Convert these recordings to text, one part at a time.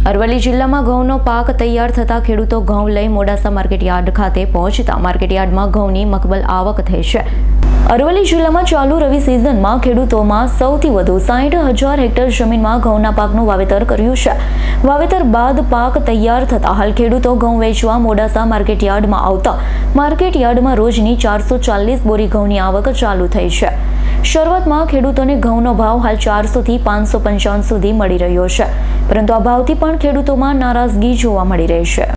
અરવલ્લી જિલ્લામાં ઘઉંનો પાક તૈયાર થતા ખેડૂતો ઘઉં લઈ મોડાસા માર્કેટયાર્ડ ખાતે પહોંચતા માર્કેટયાર્ડમાં ઘઉંની મકબલ આવક થઈ છે। અરવલ્લી જિલ્લામાં ચાલુ રવિ સિઝનમાં ખેડૂતોમાં સૌથી વધુ 60,000 હેક્ટર જમીનમાં ઘઉંના પાકનું વાવેતર કર્યું છે। વાવેતર બાદ પાક તૈયાર થતા હાલ ખેડૂતો ઘઉં વેચવા મોડાસા માર્કેટયાર્ડમાં આવતા માર્કેટયાર્ડમાં રોજની 440 બોરી ઘઉંની આવક ચાલુ થઈ છે। શરૂઆતમાં ખેડૂતોને ઘઉંનો ભાવ હાલ 400 થી 555 સુધી મળી રહ્યો છે, પરંતુ આ ભાવથી પણ ખેડૂતોમાં નારાજગી જોવા મળી રહી છે।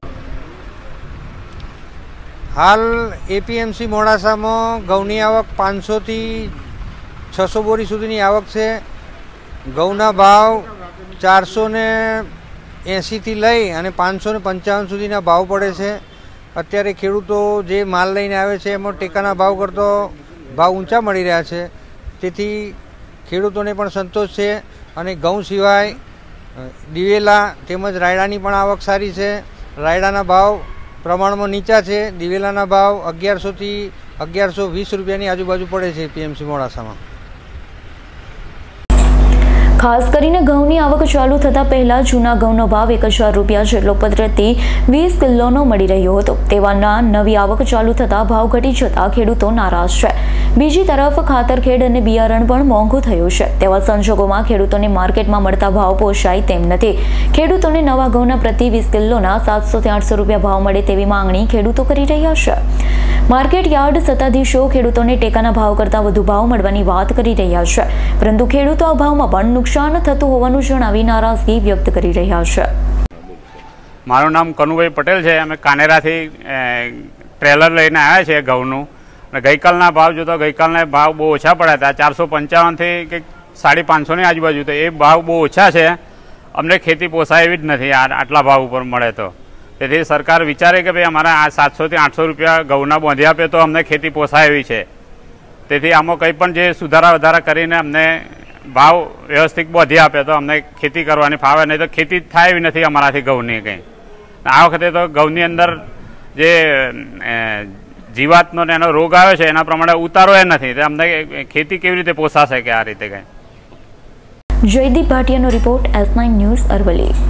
हाल एपीएमसी मोड़ासामां घऊनी आवक 500 થી 600 बोरी सुधीनी आवक छे। घऊना भाव 480 થી लई अने 555 सुधीना भाव पड़े छे। अत्यारे खेडूतो जे माल लईने आवे छे एमां टेकाना भाव करतो भाव ऊंचा मळी रह्या छे, तेथी खेडूतोने पण संतोष छे। अने घऊं सिवाय दिवेला तेमज रायडानी पण आवक सारी छे। रायडाना भाव प्रमाण में नीचा है। दिवेला भाव 1100 થી 1120 रुपया आजूबाजू पड़े छे पीएमसी मोड़ासा में। खास करीने घऊनी आवक चालू थता पहला जूना घऊनो भाव 1000 रुपया जेटलो प्रति 20 किलोनो मळी रह्यो हतो, तेवाना नवी आवक चालू थता भाव घटी जता खेडूतो नाराज छे। बीजी तरफ खातरखेड अने बियारण पण मोंघुं थयुं छे, तेवा संजोगोमां खेडूतोने मार्केटमां मळता भाव पोषाय तेम नथी। खेडूतोने नवा घऊना प्रति 20 किलोना 700 થી 800 रुपया भाव मळे तेवी मांगणी खेडूतो करी रह्या छे। मार्केट यार्ड सत्ताधीशो खेडूतोने टेकाना भाव करता वधु भाव मळवानी वात करी रह्या छे, परंतु खेडूतो आ भावमां पण नुकसान थतुं होवानुं जणावी नाराजगी व्यक्त करी रह्या छे। मारुं नाम कनुभाई पटेल छे। अमे कानेराथी ट्रेलर लईने आव्या छे घऊनुं। गईकालना भाव जो तो गईकालना भाव बहुत ओछा पड़ा था, 455 थी कि 550 ની આજુબાજુ, तो ये भाव बहुत ओछा है। अमने खेती पोसाय एवी ज नथी आटला भाव पर मळे तो। તેથી સરકાર વિચારે કે ભાઈ અમારા આ 700 થી 800 રૂપિયા ઘઉંના બોંધી આપે તો અમને ખેતી પોસાય એવી છે। તેથી આમાં કંઈ પણ જે સુધારા વધારા કરીને અમને ભાવ વ્યવસ્થિત બોંધી આપે તો અમને ખેતી કરવાની ફાવે, નહીં તો ખેતી થાય એવી નથી અમારાથી ઘઉંની કંઈ। આ વખતે તો ઘઉંની અંદર જે જીવાતનો એનો રોગ આવ્યો છે એના પ્રમાણે ઉતારો એ નથી, તો અમને ખેતી કેવી રીતે પોસાશે કે આ રીતે કંઈ। જયદીપ ભાટિયાનો રિપોર્ટ S9 ન્યૂઝ અરવલ્લી।